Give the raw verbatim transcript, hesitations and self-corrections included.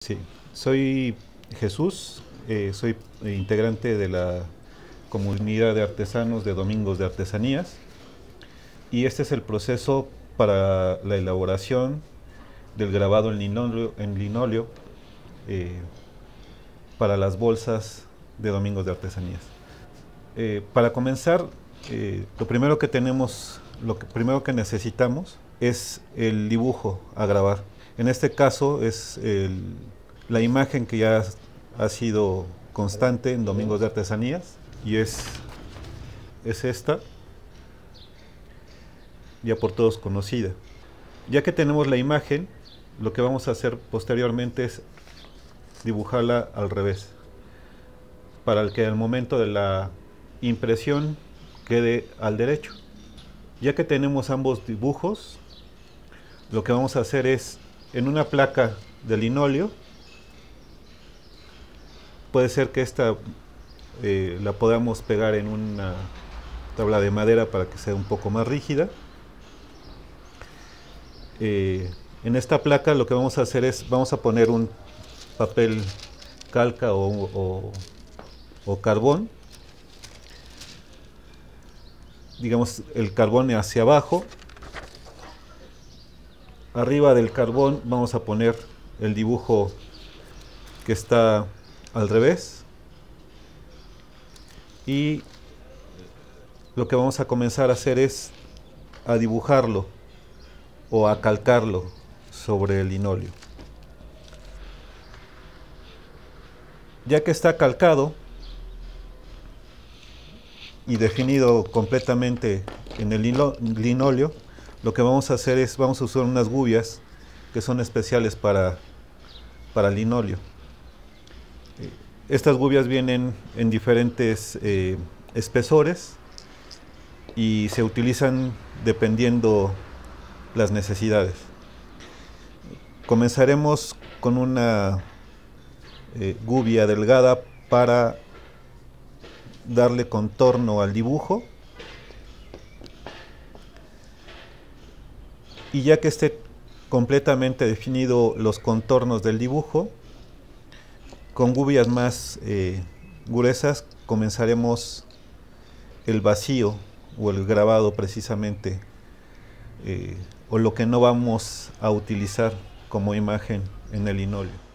Sí, soy Jesús, eh, soy integrante de la comunidad de artesanos de Domingos de Artesanías y este es el proceso para la elaboración del grabado en linóleo, en linóleo eh, para las bolsas de Domingos de Artesanías. Eh, para comenzar, eh, lo primero que tenemos, lo que primero que necesitamos es el dibujo a grabar. En este caso es el, la imagen que ya ha sido constante en Domingos de Artesanías y es, es esta, ya por todos conocida. Ya que tenemos la imagen, lo que vamos a hacer posteriormente es dibujarla al revés, para que al momento de la impresión quede al derecho. Ya que tenemos ambos dibujos, lo que vamos a hacer es, en una placa de linóleo, puede ser que esta eh, la podamos pegar en una tabla de madera para que sea un poco más rígida. Eh, en esta placa lo que vamos a hacer es, vamos a poner un papel calca o, o, o carbón, digamos el carbón hacia abajo. Arriba del carbón vamos a poner el dibujo que está al revés y lo que vamos a comenzar a hacer es a dibujarlo o a calcarlo sobre el linóleo. Ya que está calcado y definido completamente en el linóleo, lo que vamos a hacer es, vamos a usar unas gubias que son especiales para, para linóleo. Estas gubias vienen en diferentes eh, espesores y se utilizan dependiendo las necesidades. Comenzaremos con una eh, gubia delgada para darle contorno al dibujo, y ya que esté completamente definido los contornos del dibujo, con gubias más eh, gruesas comenzaremos el vacío o el grabado precisamente, eh, o lo que no vamos a utilizar como imagen en el linóleo.